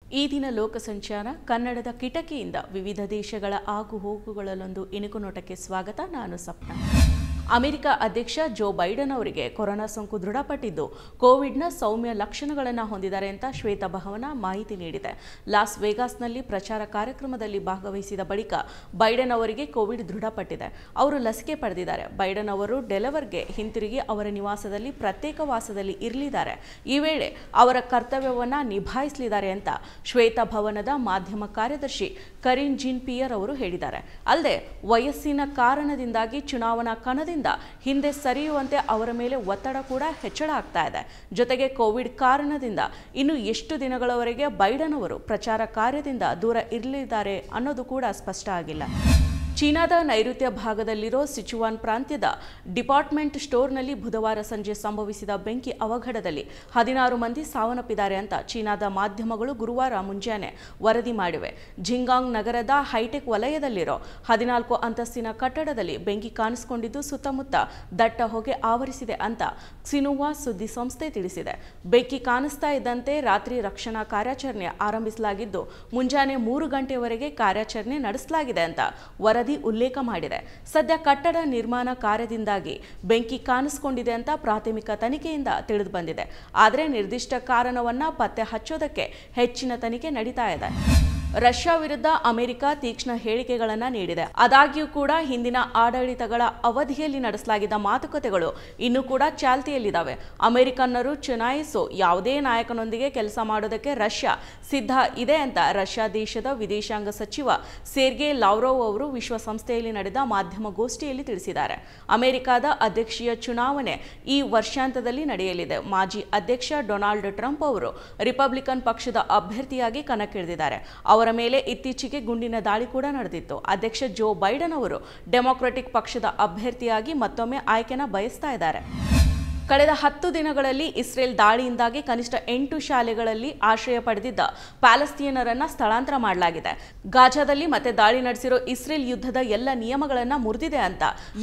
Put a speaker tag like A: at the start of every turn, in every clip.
A: ಈ ದಿನ ಲೋಕ ಸಂಚಾರ ಕನ್ನಡದ ಕಿಟಕಿಯಿಂದ ವಿವಿಧ ದೇಶಗಳ ಆಗುಹೋಗುಗಳಲ್ಲೊಂದು ಇಣುಕು ನೋಟಕ್ಕೆ ಸ್ವಾಗತ. ನಾನು ಸಪ್ನ. ಅಮೆರಿಕ ಅಧ್ಯಕ್ಷ ಜೋ ಬೈಡನ್ ಅವರಿಗೆ ಕೊರೋನಾ ಸೋಂಕು ದೃಢಪಟ್ಟಿದ್ದು ಕೋವಿಡ್ನ ಸೌಮ್ಯ ಲಕ್ಷಣಗಳನ್ನು ಹೊಂದಿದ್ದಾರೆ ಅಂತ ಶ್ವೇತಭವನ ಮಾಹಿತಿ ನೀಡಿದೆ. ಲಾಸ್ ವೇಗಾಸ್ನಲ್ಲಿ ಪ್ರಚಾರ ಕಾರ್ಯಕ್ರಮದಲ್ಲಿ ಭಾಗವಹಿಸಿದ ಬಳಿಕ ಬೈಡನ್ ಅವರಿಗೆ ಕೋವಿಡ್ ದೃಢಪಟ್ಟಿದೆ. ಅವರು ಲಸಿಕೆ ಪಡೆದಿದ್ದಾರೆ. ಬೈಡನ್ ಅವರು ಡೆಲವರ್ಗೆ ಹಿಂತಿರುಗಿ ಅವರ ನಿವಾಸದಲ್ಲಿ ಪ್ರತ್ಯೇಕ ವಾಸದಲ್ಲಿ ಇರಲಿದ್ದಾರೆ. ಈ ವೇಳೆ ಅವರ ಕರ್ತವ್ಯವನ್ನು ನಿಭಾಯಿಸಲಿದ್ದಾರೆ ಅಂತ ಶ್ವೇತಭವನದ ಮಾಧ್ಯಮ ಕಾರ್ಯದರ್ಶಿ ಕರಿನ್ ಜೀನ್ ಪಿಯರ್ ಅವರು ಹೇಳಿದ್ದಾರೆ. ಅಲ್ಲದೆ ವಯಸ್ಸಿನ ಕಾರಣದಿಂದಾಗಿ ಚುನಾವಣಾ ಕಣದಿಂದ ಹಿಂದೆ ಸರಿಯುವಂತೆ ಅವರ ಮೇಲೆ ಒತ್ತಡ ಕೂಡ ಹೆಚ್ಚಳ ಆಗ್ತಾ ಇದೆ. ಜೊತೆಗೆ ಕೋವಿಡ್ ಕಾರಣದಿಂದ ಇನ್ನು ಎಷ್ಟು ದಿನಗಳವರೆಗೆ ಬೈಡನ್ ಅವರು ಪ್ರಚಾರ ಕಾರ್ಯದಿಂದ ದೂರ ಇರಲಿದ್ದಾರೆ ಅನ್ನೋದು ಕೂಡ ಸ್ಪಷ್ಟ ಆಗಿಲ್ಲ. ಚೀನಾದ ನೈಋತ್ಯ ಭಾಗದಲ್ಲಿರೋ ಸಿಚುವಾನ್ ಪ್ರಾಂತ್ಯದ ಡಿಪಾರ್ಟ್ಮೆಂಟ್ ಸ್ಟೋರ್ನಲ್ಲಿ ಬುಧವಾರ ಸಂಜೆ ಸಂಭವಿಸಿದ ಬೆಂಕಿ ಅವಘಡದಲ್ಲಿ 16 ಮಂದಿ ಸಾವನ್ನಪ್ಪಿದ್ದಾರೆ ಅಂತ ಚೀನಾದ ಮಾಧ್ಯಮಗಳು ಗುರುವಾರ ಮುಂಜಾನೆ ವರದಿ ಮಾಡಿವೆ. ಜಿಂಗಾಂಗ್ ನಗರದ ಹೈಟೆಕ್ ವಲಯದಲ್ಲಿರೋ 14 ಅಂತಸ್ತಿನ ಕಟ್ಟಡದಲ್ಲಿ ಬೆಂಕಿ ಕಾಣಿಸಿಕೊಂಡಿದ್ದು ಸುತ್ತಮುತ್ತ ದಟ್ಟ ಹೊಗೆ ಆವರಿಸಿದೆ ಅಂತ ಕ್ಸಿನ್ಹುವಾ ಸುದ್ದಿ ಸಂಸ್ಥೆ ತಿಳಿಸಿದೆ. ಬೆಂಕಿ ಕಾಣಿಸ್ತಾ ಇದ್ದಂತೆ ರಾತ್ರಿ ರಕ್ಷಣಾ ಕಾರ್ಯಾಚರಣೆ ಆರಂಭಿಸಲಾಗಿದ್ದು ಮುಂಜಾನೆ 3 ಗಂಟೆಯವರೆಗೆ ಕಾರ್ಯಾಚರಣೆ ನಡೆಸಲಾಗಿದೆ ಅಂತ ವರದಿ ಉಲ್ಲೇಖ ಮಾಡಿದೆ. ಸದ್ಯ ಕಟ್ಟಡ ನಿರ್ಮಾಣ ಕಾರ್ಯದಿಂದಾಗಿ ಬೆಂಕಿ ಕಾಣಿಸಿಕೊಂಡಿದೆ ಅಂತ ಪ್ರಾಥಮಿಕ ತನಿಖೆಯಿಂದ ತಿಳಿದು ಬಂದಿದೆ. ಆದರೆ ನಿರ್ದಿಷ್ಟ ಕಾರಣವನ್ನ ಪತ್ತೆ ಹಚ್ಚೋದಕ್ಕೆ ಹೆಚ್ಚಿನ ತನಿಖೆ ನಡೀತಾ ಇದೆ. ರಷ್ಯಾ ವಿರುದ್ಧ ಅಮೆರಿಕ ತೀಕ್ಷ್ಣ ಹೇಳಿಕೆಗಳನ್ನು ನೀಡಿದೆ. ಆದಾಗ್ಯೂ ಕೂಡ ಹಿಂದಿನ ಆಡಳಿತಗಳ ಅವಧಿಯಲ್ಲಿ ನಡೆಸಲಾಗಿದ್ದ ಮಾತುಕತೆಗಳು ಇನ್ನೂ ಕೂಡ ಚಾಲ್ತಿಯಲ್ಲಿದ್ದಾವೆ. ಅಮೆರಿಕನ್ನರು ಚುನಾಯಿಸೋ ಯಾವುದೇ ನಾಯಕನೊಂದಿಗೆ ಕೆಲಸ ಮಾಡೋದಕ್ಕೆ ರಷ್ಯಾ ಸಿದ್ಧ ಇದೆ ಅಂತ ರಷ್ಯಾ ದೇಶದ ವಿದೇಶಾಂಗ ಸಚಿವ ಸೆರ್ಗೆ ಲಾವ್ರೋವ್ ಅವರು ವಿಶ್ವಸಂಸ್ಥೆಯಲ್ಲಿ ನಡೆದ ಮಾಧ್ಯಮಗೋಷ್ಠಿಯಲ್ಲಿ ತಿಳಿಸಿದ್ದಾರೆ. ಅಮೆರಿಕದ ಅಧ್ಯಕ್ಷೀಯ ಚುನಾವಣೆ ಈ ವರ್ಷಾಂತ್ಯದಲ್ಲಿ ನಡೆಯಲಿದೆ. ಮಾಜಿ ಅಧ್ಯಕ್ಷ ಡೊನಾಲ್ಡ್ ಟ್ರಂಪ್ ಅವರು ರಿಪಬ್ಲಿಕನ್ ಪಕ್ಷದ ಅಭ್ಯರ್ಥಿಯಾಗಿ ಕಣಕ್ಕಿಳಿದಿದ್ದಾರೆ. ಅವರ ಮೇಲೆ ಇತ್ತೀಚೆಗೆ ಗುಂಡಿನ ದಾಳಿ ಕೂಡ ನಡೆದಿತ್ತು. ಅಧ್ಯಕ್ಷ ಜೋ ಬೈಡನ್ ಅವರು ಡೆಮೊಕ್ರೆಟಿಕ್ ಪಕ್ಷದ ಅಭ್ಯರ್ಥಿಯಾಗಿ ಮತ್ತೊಮ್ಮೆ ಆಯ್ಕೆನ ಬಯಸ್ತಾ ಇದ್ದಾರೆ. ಕಳೆದ 10 ದಿನಗಳಲ್ಲಿ ಇಸ್ರೇಲ್ ದಾಳಿಯಿಂದಾಗಿ ಕನಿಷ್ಠ 8 ಶಾಲೆಗಳಲ್ಲಿ ಆಶ್ರಯ ಪಡೆದಿದ್ದ ಪ್ಯಾಲೆಸ್ತೀನರನ್ನ ಸ್ಥಳಾಂತರ ಮಾಡಲಾಗಿದೆ. ಗಾಜಾದಲ್ಲಿ ಮತ್ತೆ ದಾಳಿ ನಡೆಸಿರೋ ಇಸ್ರೇಲ್ ಯುದ್ಧದ ಎಲ್ಲ ನಿಯಮಗಳನ್ನು ಮುರಿದಿದೆ ಅಂತ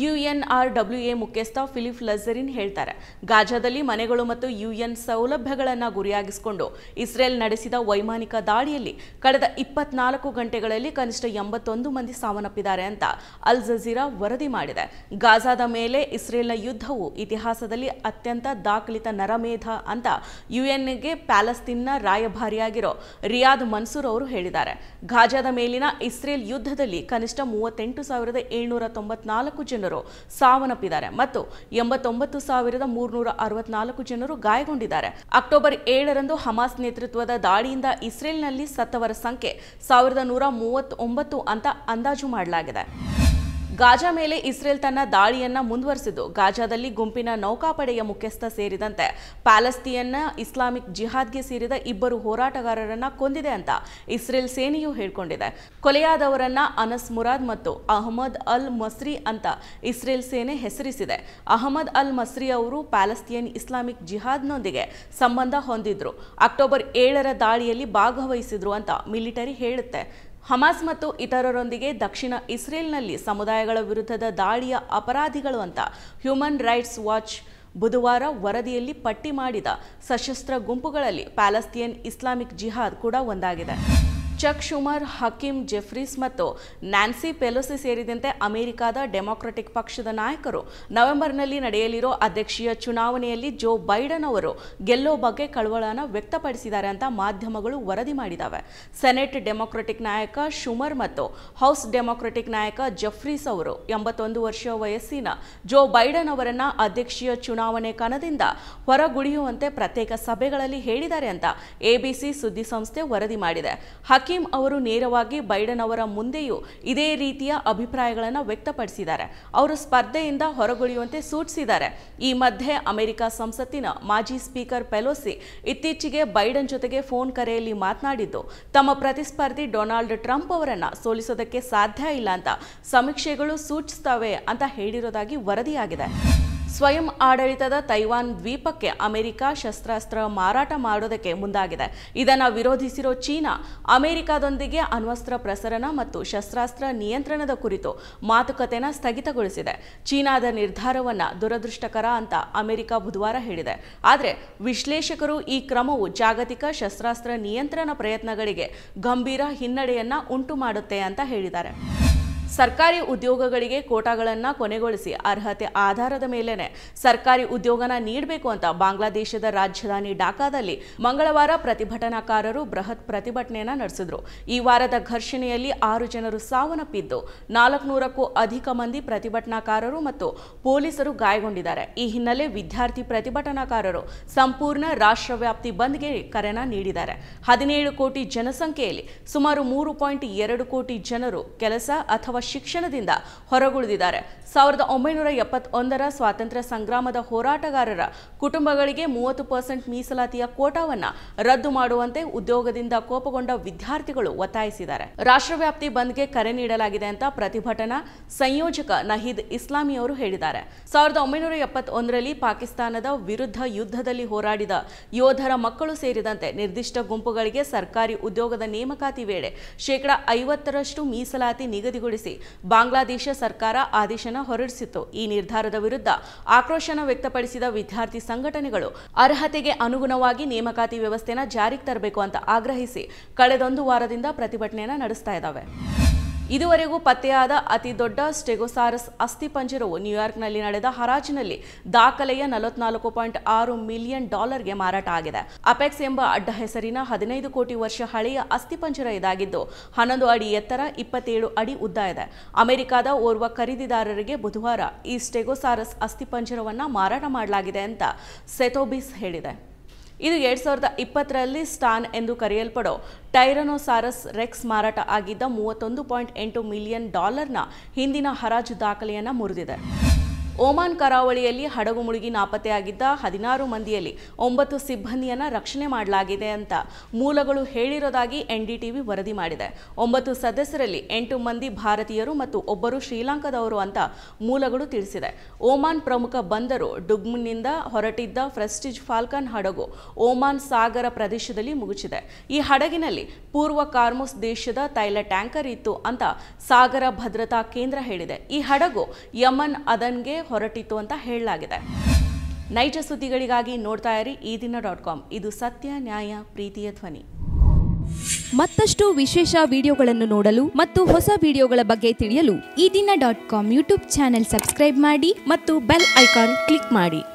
A: UNRWA ಮುಖ್ಯಸ್ಥ ಫಿಲಿಪ್ ಲಜರಿನ್ ಹೇಳ್ತಾರೆ. ಗಾಜಾದಲ್ಲಿ ಮನೆಗಳು ಮತ್ತು UN ಸೌಲಭ್ಯಗಳನ್ನು ಗುರಿಯಾಗಿಸಿಕೊಂಡು ಇಸ್ರೇಲ್ ನಡೆಸಿದ ವೈಮಾನಿಕ ದಾಳಿಯಲ್ಲಿ ಕಳೆದ 24 ಗಂಟೆಗಳಲ್ಲಿ ಕನಿಷ್ಠ 81 ಮಂದಿ ಸಾವನ್ನಪ್ಪಿದ್ದಾರೆ ಅಂತ ಅಲ್ ಜಜೀರಾ ವರದಿ ಮಾಡಿದೆ. ಗಾಜಾದ ಮೇಲೆ ಇಸ್ರೇಲ್ನ ಯುದ್ಧವು ಇತಿಹಾಸದಲ್ಲಿ ಅತ್ಯಂತ ದಾಖಲಿತ ನರಮೇಧ ಅಂತ ಯುಎನ್ಗೆ ಪ್ಯಾಲೆಸ್ತೀನ್ನ ರಾಯಭಾರಿಯಾಗಿರೋ ರಿಯಾದ್ ಮನ್ಸೂರ್ ಅವರು ಹೇಳಿದ್ದಾರೆ. ಗಾಜಾದ ಮೇಲಿನ ಇಸ್ರೇಲ್ ಯುದ್ಧದಲ್ಲಿ ಕನಿಷ್ಠ 38,794 ಜನರು ಸಾವನ್ನಪ್ಪಿದ್ದಾರೆ ಮತ್ತು 89,364 ಜನರು ಗಾಯಗೊಂಡಿದ್ದಾರೆ. ಅಕ್ಟೋಬರ್ 7ರಂದು ಹಮಾಸ್ ನೇತೃತ್ವದ ದಾಳಿಯಿಂದ ಇಸ್ರೇಲ್ನಲ್ಲಿ ಸತ್ತವರ ಸಂಖ್ಯೆ 1,139 ಅಂತ ಅಂದಾಜು ಮಾಡಲಾಗಿದೆ. ಗಾಜಾ ಮೇಲೆ ಇಸ್ರೇಲ್ ತನ್ನ ದಾಳಿಯನ್ನ ಮುಂದುವರೆಸಿದ್ದು ಗಾಜಾದಲ್ಲಿ ಗುಂಪಿನ ನೌಕಾಪಡೆಯ ಮುಖ್ಯಸ್ಥ ಸೇರಿದಂತೆ ಪ್ಯಾಲೆಸ್ತೀನ್ನ ಇಸ್ಲಾಮಿಕ್ ಜಿಹಾದ್ಗೆ ಸೇರಿದ 2 ಹೋರಾಟಗಾರರನ್ನ ಕೊಂದಿದೆ ಅಂತ ಇಸ್ರೇಲ್ ಸೇನೆಯು ಹೇಳಿಕೊಂಡಿದೆ. ಕೊಲೆಯಾದವರನ್ನ ಅನಸ್ ಮುರಾದ್ ಮತ್ತು ಅಹಮದ್ ಅಲ್ ಮಸ್ರಿ ಅಂತ ಇಸ್ರೇಲ್ ಸೇನೆ ಹೆಸರಿಸಿದೆ. ಅಹಮದ್ ಅಲ್ ಮಸ್ರಿ ಅವರು ಪ್ಯಾಲೆಸ್ತೀನ್ ಇಸ್ಲಾಮಿಕ್ ಜಿಹಾದ್ನೊಂದಿಗೆ ಸಂಬಂಧ ಹೊಂದಿದ್ರು. ಅಕ್ಟೋಬರ್ 7ರ ದಾಳಿಯಲ್ಲಿ ಭಾಗವಹಿಸಿದ್ರು ಅಂತ ಮಿಲಿಟರಿ ಹೇಳುತ್ತೆ. ಹಮಾಸ್ ಮತ್ತು ಇತರರೊಂದಿಗೆ ದಕ್ಷಿಣ ಇಸ್ರೇಲ್ನಲ್ಲಿ ಸಮುದಾಯಗಳ ವಿರುದ್ಧದ ದಾಳಿಯ ಅಪರಾಧಿಗಳು ಅಂತ ಹ್ಯೂಮನ್ ರೈಟ್ಸ್ ವಾಚ್ ಬುಧವಾರ ವರದಿಯಲ್ಲಿ ಪಟ್ಟಿ ಮಾಡಿದ ಸಶಸ್ತ್ರ ಗುಂಪುಗಳಲ್ಲಿ ಪ್ಯಾಲೆಸ್ತೀನ್ ಇಸ್ಲಾಮಿಕ್ ಜಿಹಾದ್ ಕೂಡ ಒಂದಾಗಿದೆ. ಚಕ್ ಶುಮರ್, ಹಕೀಮ್ ಜೆಫ್ರೀಸ್ ಮತ್ತು ನ್ಯಾನ್ಸಿ ಪೆಲೋಸಿ ಸೇರಿದಂತೆ ಅಮೆರಿಕದ ಡೆಮೊಕ್ರೆಟಿಕ್ ಪಕ್ಷದ ನಾಯಕರು ನವೆಂಬರ್ನಲ್ಲಿ ನಡೆಯಲಿರೋ ಅಧ್ಯಕ್ಷೀಯ ಚುನಾವಣೆಯಲ್ಲಿ ಜೋ ಬೈಡನ್ ಅವರು ಗೆಲ್ಲೋ ಬಗ್ಗೆ ಕಳವಳನ ವ್ಯಕ್ತಪಡಿಸಿದ್ದಾರೆ ಅಂತ ಮಾಧ್ಯಮಗಳು ವರದಿ ಮಾಡಿದ್ದಾವೆ. ಸೆನೆಟ್ ಡೆಮೊಕ್ರೆಟಿಕ್ ನಾಯಕ ಶುಮರ್ ಮತ್ತು ಹೌಸ್ ಡೆಮೊಕ್ರೆಟಿಕ್ ನಾಯಕ ಜೆಫ್ರೀಸ್ ಅವರು 81 ವರ್ಷ ವಯಸ್ಸಿನ ಜೋ ಬೈಡನ್ ಅವರನ್ನ ಅಧ್ಯಕ್ಷೀಯ ಚುನಾವಣೆ ಕಣದಿಂದ ಹೊರಗುಳಿಯುವಂತೆ ಪ್ರತ್ಯೇಕ ಸಭೆಗಳಲ್ಲಿ ಹೇಳಿದ್ದಾರೆ ಅಂತ ABC ಸುದ್ದಿ ಸಂಸ್ಥೆ ವರದಿ ಮಾಡಿದೆ. ಹಕೀಮ್ ಅವರು ನೇರವಾಗಿ ಬೈಡನ್ ಅವರ ಮುಂದೆಯೂ ಇದೇ ರೀತಿಯ ಅಭಿಪ್ರಾಯಗಳನ್ನು ವ್ಯಕ್ತಪಡಿಸಿದ್ದಾರೆ. ಅವರು ಸ್ಪರ್ಧೆಯಿಂದ ಹೊರಗುಳಿಯುವಂತೆ ಸೂಚಿಸಿದ್ದಾರೆ. ಈ ಮಧ್ಯೆ ಅಮೆರಿಕ ಸಂಸತ್ತಿನ ಮಾಜಿ ಸ್ಪೀಕರ್ ಪೆಲೋಸಿ ಇತ್ತೀಚೆಗೆ ಬೈಡನ್ ಜೊತೆಗೆ ಫೋನ್ ಕರೆಯಲ್ಲಿ ಮಾತನಾಡಿದ್ದು ತಮ್ಮ ಪ್ರತಿಸ್ಪರ್ಧಿ ಡೊನಾಲ್ಡ್ ಟ್ರಂಪ್ ಅವರನ್ನ ಸೋಲಿಸೋದಕ್ಕೆ ಸಾಧ್ಯ ಇಲ್ಲ ಅಂತ ಸಮೀಕ್ಷೆಗಳು ಸೂಚಿಸುತ್ತವೆ ಅಂತ ಹೇಳಿರೋದಾಗಿ ವರದಿಯಾಗಿದೆ. ಸ್ವಯಂ ಆಡಳಿತದ ತೈವಾನ್ ದ್ವೀಪಕ್ಕೆ ಅಮೆರಿಕ ಶಸ್ತ್ರಾಸ್ತ್ರ ಮಾರಾಟ ಮಾಡೋದಕ್ಕೆ ಮುಂದಾಗಿದೆ. ಇದನ್ನು ವಿರೋಧಿಸಿರೋ ಚೀನಾ ಅಮೆರಿಕದೊಂದಿಗೆ ಅಣ್ವಸ್ತ್ರ ಪ್ರಸರಣ ಮತ್ತು ಶಸ್ತ್ರಾಸ್ತ್ರ ನಿಯಂತ್ರಣದ ಕುರಿತು ಮಾತುಕತೆನ ಸ್ಥಗಿತಗೊಳಿಸಿದೆ. ಚೀನಾದ ನಿರ್ಧಾರವನ್ನು ದುರದೃಷ್ಟಕರ ಅಂತ ಅಮೆರಿಕ ಬುಧವಾರ ಹೇಳಿದೆ. ಆದರೆ ವಿಶ್ಲೇಷಕರು ಈ ಕ್ರಮವು ಜಾಗತಿಕ ಶಸ್ತ್ರಾಸ್ತ್ರ ನಿಯಂತ್ರಣ ಪ್ರಯತ್ನಗಳಿಗೆ ಗಂಭೀರ ಹಿನ್ನಡೆಯನ್ನ ಉಂಟು ಮಾಡುತ್ತೆ ಅಂತ ಹೇಳಿದ್ದಾರೆ. ಸರ್ಕಾರಿ ಉದ್ಯೋಗಗಳಿಗೆ ಕೋಟಾಗಳನ್ನು ಕೊನೆಗೊಳಿಸಿ ಅರ್ಹತೆ ಆಧಾರದ ಮೇಲೆನೆ ಸರ್ಕಾರಿ ಉದ್ಯೋಗನ ನೀಡಬೇಕು ಅಂತ ಬಾಂಗ್ಲಾದೇಶದ ರಾಜಧಾನಿ ಢಾಕಾದಲ್ಲಿ ಮಂಗಳವಾರ ಪ್ರತಿಭಟನಾಕಾರರು ಬೃಹತ್ ಪ್ರತಿಭಟನೆಯನ್ನು ನಡೆಸಿದ್ರು. ಈ ವಾರದ ಘರ್ಷಣೆಯಲ್ಲಿ 6 ಜನರು ಸಾವನ್ನಪ್ಪಿದ್ದು 400ಕ್ಕೂ ಅಧಿಕ ಮಂದಿ ಪ್ರತಿಭಟನಾಕಾರರು ಮತ್ತು ಪೊಲೀಸರು ಗಾಯಗೊಂಡಿದ್ದಾರೆ. ಈ ಹಿನ್ನೆಲೆ ವಿದ್ಯಾರ್ಥಿ ಪ್ರತಿಭಟನಾಕಾರರು ಸಂಪೂರ್ಣ ರಾಷ್ಟ್ರವ್ಯಾಪ್ತಿ ಬಂದ್ಗೆ ಕರೆನ ನೀಡಿದ್ದಾರೆ. 17 ಕೋಟಿ ಜನಸಂಖ್ಯೆಯಲ್ಲಿ ಸುಮಾರು 3.2 ಕೋಟಿ ಜನರು ಕೆಲಸ ಅಥವಾ ಶಿಕ್ಷಣದಿಂದ ಹೊರಗುಳಿದಿದ್ದಾರೆ. 1971ರ ಸ್ವಾತಂತ್ರ್ಯ ಸಂಗ್ರಾಮದ ಹೋರಾಟಗಾರರ ಕುಟುಂಬಗಳಿಗೆ 30% ಮೀಸಲಾತಿಯ ಕೋಟಾವನ್ನು ರದ್ದು ಮಾಡುವಂತೆ ಉದ್ಯೋಗದಿಂದ ಕೋಪಗೊಂಡ ವಿದ್ಯಾರ್ಥಿಗಳು ಒತ್ತಾಯಿಸಿದ್ದಾರೆ. ರಾಷ್ಟ್ರವ್ಯಾಪ್ತಿ ಬಂದ್ಗೆ ಕರೆ ನೀಡಲಾಗಿದೆ ಅಂತ ಪ್ರತಿಭಟನಾ ಸಂಯೋಜಕ ನಹೀದ್ ಇಸ್ಲಾಮಿ ಅವರು ಹೇಳಿದ್ದಾರೆ. 1971ರಲ್ಲಿ ಪಾಕಿಸ್ತಾನದ ವಿರುದ್ಧ ಯುದ್ಧದಲ್ಲಿ ಹೋರಾಡಿದ ಯೋಧರ ಮಕ್ಕಳು ಸೇರಿದಂತೆ ನಿರ್ದಿಷ್ಟ ಗುಂಪುಗಳಿಗೆ ಸರ್ಕಾರಿ ಉದ್ಯೋಗದ ನೇಮಕಾತಿ ವೇಳೆ 50% ಮೀಸಲಾತಿ ನಿಗದಿಗೊಳಿಸಿ ಬಾಂಗ್ಲಾದೇಶ ಸರ್ಕಾರ ಆದೇಶನ ಹೊರಡಿಸಿತ್ತು. ಈ ನಿರ್ಧಾರದ ವಿರುದ್ಧ ಆಕ್ರೋಶನ ವ್ಯಕ್ತಪಡಿಸಿದ ವಿದ್ಯಾರ್ಥಿ ಸಂಘಟನೆಗಳು ಅರ್ಹತೆಗೆ ಅನುಗುಣವಾಗಿ ನೇಮಕಾತಿ ವ್ಯವಸ್ಥೆನ ಜಾರಿಗೆ ತರಬೇಕು ಅಂತ ಆಗ್ರಹಿಸಿ ಕಳೆದೊಂದು ವಾರದಿಂದ ಪ್ರತಿಭಟನೆಯನ್ನು ನಡೆಸ್ತಾ ಇದ್ದಾವೆ. ಇದುವರೆಗೂ ಪತ್ತೆಯಾದ ಅತಿದೊಡ್ಡ ಸ್ಟೆಗೋಸಾರಸ್ ಅಸ್ಥಿಪಂಜರವು ನ್ಯೂಯಾರ್ಕ್ನಲ್ಲಿ ನಡೆದ ಹರಾಜಿನಲ್ಲಿ ದಾಖಲೆಯ $44.6 ಮಿಲಿಯನ್ ಮಾರಾಟ ಆಗಿದೆ. ಅಪೆಕ್ಸ್ ಎಂಬ ಅಡ್ಡ ಹೆಸರಿನ 15 ಕೋಟಿ ವರ್ಷ ಹಳೆಯ ಅಸ್ಥಿಪಂಜರ ಇದಾಗಿದ್ದು 11 ಅಡಿ ಎತ್ತರ, 27 ಅಡಿ ಉದ್ದ ಇದೆ. ಅಮೆರಿಕದ ಓರ್ವ ಖರೀದಿದಾರರಿಗೆ ಬುಧವಾರ ಈ ಸ್ಟೆಗೋಸಾರಸ್ ಅಸ್ಥಿಪಂಜರವನ್ನು ಮಾರಾಟ ಮಾಡಲಾಗಿದೆ ಅಂತ ಸೆಥೋಬಿಸ್ ಹೇಳಿದೆ. ಇದು 2020ರಲ್ಲಿ ಸ್ಟಾನ್ ಎಂದು ಕರೆಯಲ್ಪಡೋ ಟೈರನೋಸಾರಸ್ ರೆಕ್ಸ್ ಮಾರಾಟ ಆಗಿದ್ದ $31.8 ಮಿಲಿಯನ್ ಹಿಂದಿನ ಹರಾಜು ದಾಖಲೆಯನ್ನು ಮುರಿದಿದೆ. ಓಮಾನ್ ಕರಾವಳಿಯಲ್ಲಿ ಹಡಗು ಮುಳುಗಿ ನಾಪತ್ತೆಯಾಗಿದ್ದ 16 ಮಂದಿಯಲ್ಲಿ 9 ಸಿಬ್ಬಂದಿಯನ್ನು ರಕ್ಷಣೆ ಮಾಡಲಾಗಿದೆ ಅಂತ ಮೂಲಗಳು ಹೇಳಿರೋದಾಗಿ NDTV ವರದಿ ಮಾಡಿದೆ. 9 ಸದಸ್ಯರಲ್ಲಿ 8 ಮಂದಿ ಭಾರತೀಯರು ಮತ್ತು ಒಬ್ಬರು ಶ್ರೀಲಂಕಾದವರು ಅಂತ ಮೂಲಗಳು ತಿಳಿಸಿದೆ. ಓಮಾನ್ ಪ್ರಮುಖ ಬಂದರು ಡುಗ್ಮ್ನಿಂದ ಹೊರಟಿದ್ದ ಪ್ರೆಸ್ಟೀಜ್ ಫಾಲ್ಕನ್ ಹಡಗು ಓಮಾನ್ ಸಾಗರ ಪ್ರದೇಶದಲ್ಲಿ ಮುಗುಚಿದೆ. ಈ ಹಡಗಿನಲ್ಲಿ ಪೂರ್ವ ಕಾರ್ಮೋಸ್ ದೇಶದ ತೈಲ ಟ್ಯಾಂಕರ್ ಇತ್ತು ಅಂತ ಸಾಗರ ಭದ್ರತಾ ಕೇಂದ್ರ ಹೇಳಿದೆ. ಈ ಹಡಗು ಯಮನ್ ಅದನ್ಗೆ ಹೊರಟಿತ್ತು ಅಂತ ಹೇಳಲಾಗಿದೆ. ನೈಜ ಸುದ್ದಿಗಳಿಗಾಗಿ ನೋಡ್ತಾ ಇರಿ ಈದಿನ.com. ಇದು ಸತ್ಯ, ನ್ಯಾಯ, ಪ್ರೀತಿಯ ಧ್ವನಿ.
B: ಮತ್ತಷ್ಟು ವಿಶೇಷ ವಿಡಿಯೋಗಳನ್ನು ನೋಡಲು ಮತ್ತು ಹೊಸ ವಿಡಿಯೋಗಳ ಬಗ್ಗೆ ತಿಳಿಯಲು ಈದಿನ.com ಯೂಟ್ಯೂಬ್ ಚಾನೆಲ್ ಸಬ್ಸ್ಕ್ರೈಬ್ ಮಾಡಿ ಮತ್ತು ಬೆಲ್ ಐಕಾನ್ ಕ್ಲಿಕ್ ಮಾಡಿ.